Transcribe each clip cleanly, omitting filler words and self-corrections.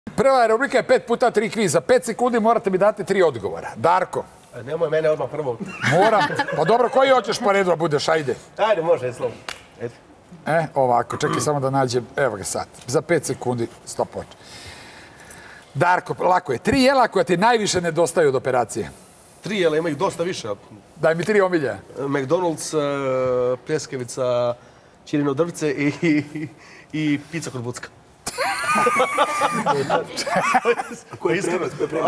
Prva rubrika je 5 puta 3 kviz. Za 5 sekundi morate mi dati 3 odgovora. Darko. Nemoj mene odmah prvo. Moram. Pa dobro, koji hoćeš po redu da budeš? Ajde. Ajde, može, slobodno. Ovako, čekaj samo da nađem. Evo ga sad. Za 5 sekundi, stop watch. Darko, lako je. 3 jela koja ti najviše nedostaju od operacije. 3 jela, ima ih dosta više. Daj mi 3 omilja. McDonald's, pljeskavica, čirino drvce i pizza kod Bucka. Koja je iskreno?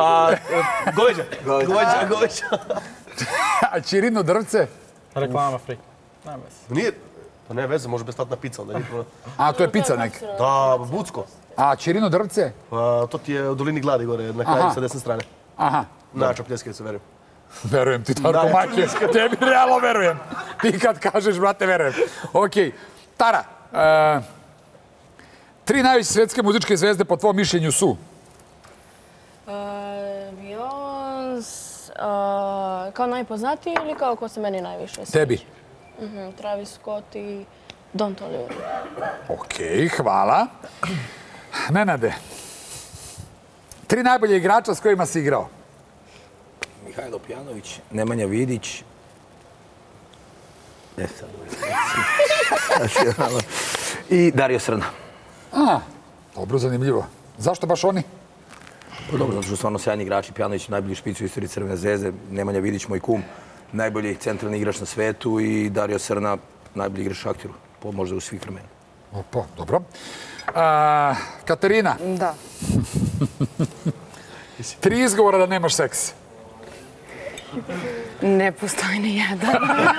Goveđa. A čirino drvce? Reklama free. Nema veze. Nije, pa ne veze, može besplatna pizza onda. A, to je pizza neka. Da, Bucko. A, čirino drvce? Pa, to ti je u dolini gladi gore, na kraju sa desne strane. Aha. Načo pljeskavicu, verujem. Verujem ti, Darko Majke. Tebi realno verujem. Ti kad kažeš, brate, verujem. Okej. Tara, 3 najveće svetske muzičke zvezde po tvojom mišljenju su? Beyoncé, kao najpoznatiji ili kao ko se meni najviše sviđa? Tebi. Travis Scott i Don Toliver. Okej, hvala. Nenade, 3 najbolje igrača s kojima si igrao? Mihajlo Pjanović, Nemanja Vidić. I Dario Srna. Dobro, zanimljivo. Zašto baš oni? Dobro, zato što su stvarno sjajni igrači. Pjanović najbolji špic u istoriji Crvene zvezde. Nemanja Vidić, moj kum, najbolji centralni igrač na svetu i Dario Srna, najbolji igrač Šaktiru, možda u svih vremena. Opa, dobro. Katarina. Da. 3 izgovora da nemaš seks. Ne postoji ni jedan.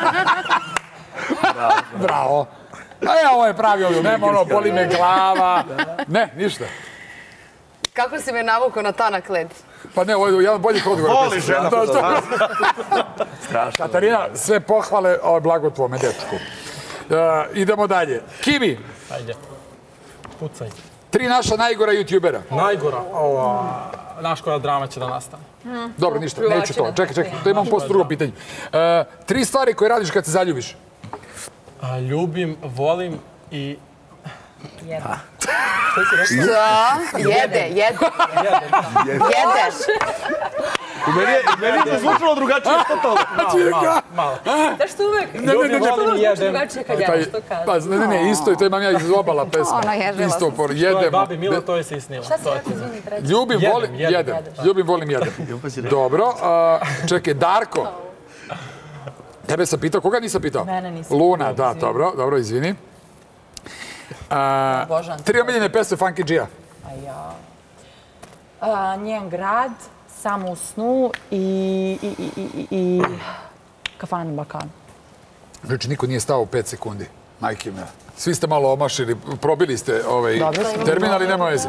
Bravo. Ovo je pravi odgovor. Nema ono, boli me glava. Ne, ništa. Kako si me navukao na tanak led? Pa ne, ovo je jedan boljih odgovora. Voli žena. Strašno. Katarina, sve pohvale, ovo je blago tvome dečku. Idemo dalje. Kimi, Ajde. Pucaj. 3 naša najgora youtubera. Najgora. Naš koja drama će da nastane. Dobro, ništa, neću to. Čekaj, to imam posle drugo pitanje. 3 stvari koje radiš kad se zaljubiš. Ljubim, volim i... Da, jedeš. Meni je zvučalo drugačije totalno. Malo. Zašto uvek? Ljubim, volim i jedem. Drugačije kad jedeš, to kažem. Pa, ne, isto je, to imam ja iz obala pesma. Ona ježila Isto, To je jedem. babi Milo, to je se isnila. Šta si rekao, izvini, treći? Ljubim, volim, jedem. Ljubim, volim, jedem. Dobro, čekaj, Darko. Tebe sam pitao, koga nisam pitao? Mene nisam. Luna, da, dobro, izvini. 3 omiljene pesme Funky G-a. Njen grad, Samo u snu i Kafana na Balkanu. Znači, niko nije stao u 5 sekundi. Majke me. Svi ste malo omašili, probili ste termin, ali nema veze.